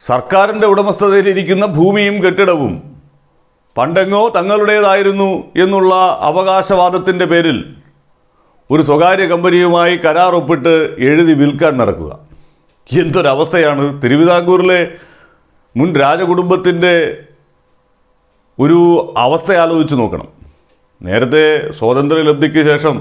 സർക്കാരിൻ്റെ ഉടമസ്ഥതയിലിരിക്കുന്ന ഭൂമിയും കെട്ടിടവും പണ്ടെങ്ങോ തങ്ങളുടേതായിരുന്നു എന്നുള്ള അവകാശവാദത്തിൻ്റെ പേരിൽ ഒരു സ്വകാര്യ കമ്പനിയുമായി കരാർ ഒപ്പിട്ട് എഴുതി വിൽക്കാൻ നടക്കുക. എന്തൊരവസ്ഥയാണ്! തിരുവിതാംകൂറിലെ മുൻ രാജകുടുംബത്തിൻ്റെ ഒരു അവസ്ഥ ആലോചിച്ച് നോക്കണം. നേരത്തെ സ്വാതന്ത്ര്യലബ്ധിക്ക് ശേഷം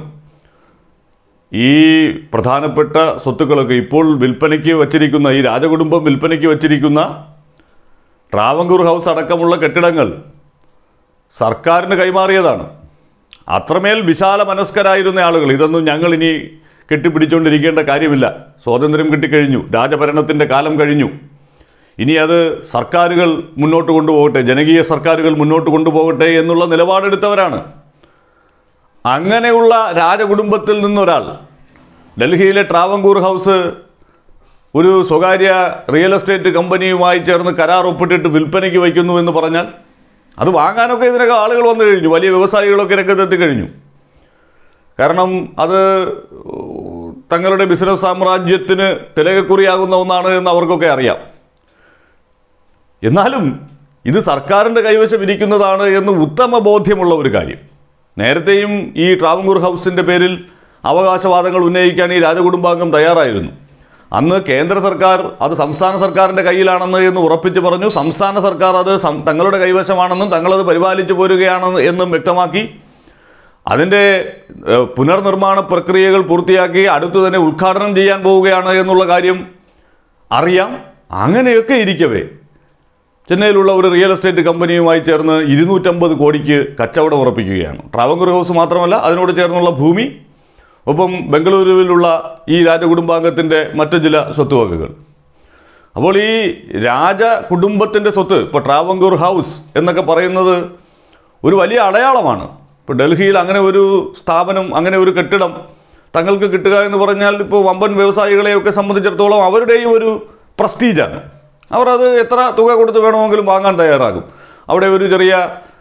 ഈ പ്രധാനപ്പെട്ട സ്വത്തുക്കളൊക്കെ ഇപ്പോൾ വിൽപ്പനയ്ക്ക് വച്ചിരിക്കുന്ന, ഈ രാജകുടുംബം വിൽപ്പനയ്ക്ക് വച്ചിരിക്കുന്ന ട്രാവങ്കൂർ ഹൗസ് അടക്കമുള്ള കെട്ടിടങ്ങൾ സർക്കാരിന് കൈമാറിയതാണ്. അത്രമേൽ വിശാല മനസ്കരായിരുന്ന ആളുകൾ ഇതൊന്നും ഞങ്ങളിനി കെട്ടിപ്പിടിച്ചുകൊണ്ടിരിക്കേണ്ട കാര്യമില്ല, സ്വാതന്ത്ര്യം കിട്ടിക്കഴിഞ്ഞു, രാജഭരണത്തിൻ്റെ കാലം കഴിഞ്ഞു, ഇനി അത് സർക്കാരുകൾ മുന്നോട്ട് കൊണ്ടുപോകട്ടെ, ജനകീയ സർക്കാരുകൾ മുന്നോട്ട് കൊണ്ടുപോകട്ടെ എന്നുള്ള നിലപാടെടുത്തവരാണ്. അങ്ങനെയുള്ള രാജകുടുംബത്തിൽ നിന്നൊരാൾ ഡൽഹിയിലെ ട്രാവങ്കൂർ ഹൗസ് ഒരു സ്വകാര്യ റിയൽ എസ്റ്റേറ്റ് കമ്പനിയുമായി ചേർന്ന് കരാർ ഒപ്പിട്ടിട്ട് വിൽപ്പനയ്ക്ക് വയ്ക്കുന്നു എന്ന് പറഞ്ഞാൽ അത് വാങ്ങാനൊക്കെ ഇതിനൊക്കെ ആളുകൾ വന്നു കഴിഞ്ഞു, വലിയ വ്യവസായികളൊക്കെ രംഗത്തെത്തി കഴിഞ്ഞു. കാരണം അത് തങ്ങളുടെ ബിസിനസ് സാമ്രാജ്യത്തിന് തിലകക്കുറിയാകുന്ന ഒന്നാണ് എന്ന് അവർക്കൊക്കെ അറിയാം. എന്നാലും ഇത് സർക്കാരിൻ്റെ കൈവശം ഇരിക്കുന്നതാണ് എന്ന് ഉത്തമ ബോധ്യമുള്ള ഒരു കാര്യം. നേരത്തെയും ഈ ട്രാവങ്കൂർ ഹൗസിൻ്റെ പേരിൽ അവകാശവാദങ്ങൾ ഉന്നയിക്കാൻ ഈ രാജകുടുംബാംഗം തയ്യാറായിരുന്നു. അന്ന് കേന്ദ്ര സർക്കാർ അത് സംസ്ഥാന സർക്കാരിൻ്റെ കയ്യിലാണെന്ന് എന്ന് ഉറപ്പിച്ച് പറഞ്ഞു. സംസ്ഥാന സർക്കാർ അത് തങ്ങളുടെ കൈവശമാണെന്നും തങ്ങളത് പരിപാലിച്ചു പോരുകയാണെന്ന് എന്നും വ്യക്തമാക്കി. അതിൻ്റെ പുനർനിർമ്മാണ പ്രക്രിയകൾ പൂർത്തിയാക്കി അടുത്തു തന്നെ ഉദ്ഘാടനം ചെയ്യാൻ പോവുകയാണ് എന്നുള്ള കാര്യം അറിയാം. അങ്ങനെയൊക്കെ ഇരിക്കവേ ചെന്നൈയിലുള്ള ഒരു റിയൽ എസ്റ്റേറ്റ് കമ്പനിയുമായി ചേർന്ന് 250 കോടിക്ക് കച്ചവടം ഉറപ്പിക്കുകയാണ്. ട്രാവങ്കൂർ ഹൗസ് മാത്രമല്ല, അതിനോട് ചേർന്നുള്ള ഭൂമി, ഒപ്പം ബംഗളൂരുവിലുള്ള ഈ രാജകുടുംബാംഗത്തിൻ്റെ മറ്റു ചില സ്വത്തുവകകൾ. അപ്പോൾ ഈ രാജകുടുംബത്തിൻ്റെ സ്വത്ത്, ഇപ്പോൾ ട്രാവങ്കൂർ ഹൗസ് എന്നൊക്കെ പറയുന്നത് ഒരു വലിയ അടയാളമാണ്. ഇപ്പോൾ ഡൽഹിയിൽ അങ്ങനെ ഒരു സ്ഥാപനം, അങ്ങനെ ഒരു കെട്ടിടം തങ്ങൾക്ക് കിട്ടുക എന്ന് പറഞ്ഞാൽ ഇപ്പോൾ വമ്പൻ വ്യവസായികളെയൊക്കെ സംബന്ധിച്ചിടത്തോളം അവരുടെയും ഒരു പ്രസ്റ്റീജാണ്. അവർ അത് എത്ര തുക കൊടുത്ത് വേണമെങ്കിലും വാങ്ങാൻ തയ്യാറാകും. അവിടെ ഒരു ചെറിയ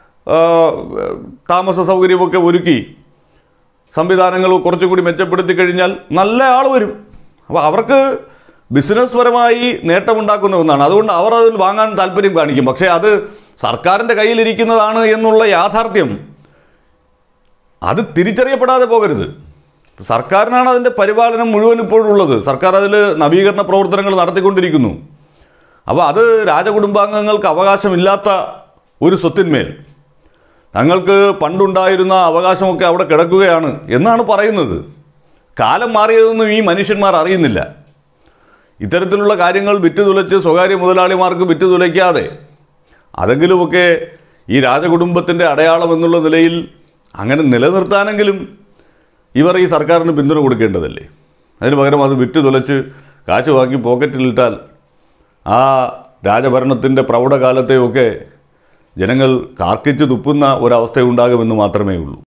താമസ സൗകര്യമൊക്കെ ഒരുക്കി സംവിധാനങ്ങൾ കുറച്ചുകൂടി മെച്ചപ്പെടുത്തി കഴിഞ്ഞാൽ നല്ല ആൾ വരും. അപ്പോൾ അവർക്ക് ബിസിനസ് പരമായി നേട്ടമുണ്ടാക്കുന്ന ഒന്നാണ്. അതുകൊണ്ട് അവർ അതിൽ വാങ്ങാൻ താല്പര്യം കാണിക്കും. പക്ഷേ അത് സർക്കാരിൻ്റെ കയ്യിലിരിക്കുന്നതാണ് എന്നുള്ള യാഥാർത്ഥ്യം അത് തിരിച്ചറിയപ്പെടാതെ പോകരുത്. സർക്കാരിനാണ് അതിൻ്റെ പരിപാലനം മുഴുവൻ ഇപ്പോഴുള്ളത്. സർക്കാർ അതിൽ നവീകരണ പ്രവർത്തനങ്ങൾ നടത്തിക്കൊണ്ടിരിക്കുന്നു. അപ്പോൾ അത് രാജകുടുംബാംഗങ്ങൾക്ക് അവകാശമില്ലാത്ത ഒരു സ്വത്തിന്മേൽ തങ്ങൾക്ക് പണ്ടുണ്ടായിരുന്ന അവകാശമൊക്കെ അവിടെ കിടക്കുകയാണ് എന്നാണ് പറയുന്നത്. കാലം മാറിയതൊന്നും ഈ മനുഷ്യന്മാർ അറിയുന്നില്ല. ഇത്തരത്തിലുള്ള കാര്യങ്ങൾ വിറ്റുതുലച്ച് സ്വകാര്യ മുതലാളിമാർക്ക് വിറ്റുതുലയ്ക്കാതെ അതെങ്കിലുമൊക്കെ ഈ രാജകുടുംബത്തിൻ്റെ അടയാളം എന്നുള്ള നിലയിൽ അങ്ങനെ നിലനിർത്താനെങ്കിലും ഇവർ ഈ സർക്കാരിന് പിന്തുണ കൊടുക്കേണ്ടതല്ലേ. അതിന് പകരം അത് വിറ്റുതുലച്ച് കാശ് വാങ്ങി പോക്കറ്റിലിട്ടാൽ ആ രാജഭരണത്തിൻ്റെ പ്രൗഢകാലത്തെയൊക്കെ ജനങ്ങൾ കാർക്കിച്ച് തുപ്പുന്ന ഒരവസ്ഥയുണ്ടാകുമെന്ന് മാത്രമേ ഉള്ളൂ.